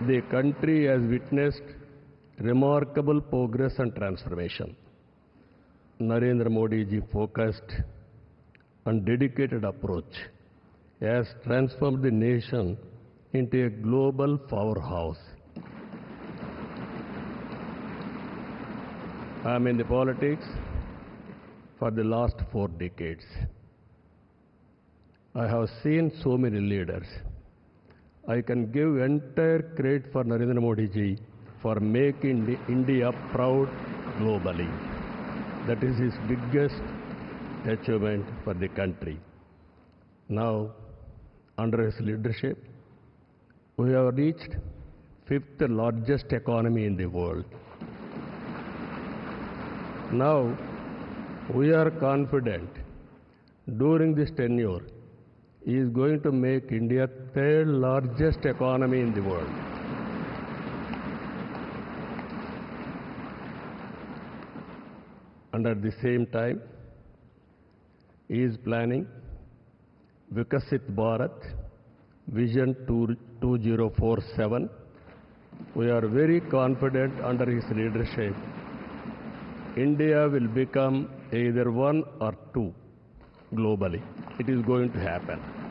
the country has witnessed remarkable progress and transformation. Narendra Modi ji focused and dedicated approach has transformed the nation into a global powerhouse. I am in the politics for the last 4 decades. I have seen so many leaders. I can give entire credit for Narendra Modi ji for making India proud globally. That is his biggest achievement for the country. Now, under his leadership, we have reached 5th largest economy in the world. Now, we are confident during this tenure, he is going to make India 3rd largest economy in the world. And at the same time, he is planning Vikasit Bharat Vision 2047. We are very confident under his leadership, India will become either 1 or 2 globally. It is going to happen.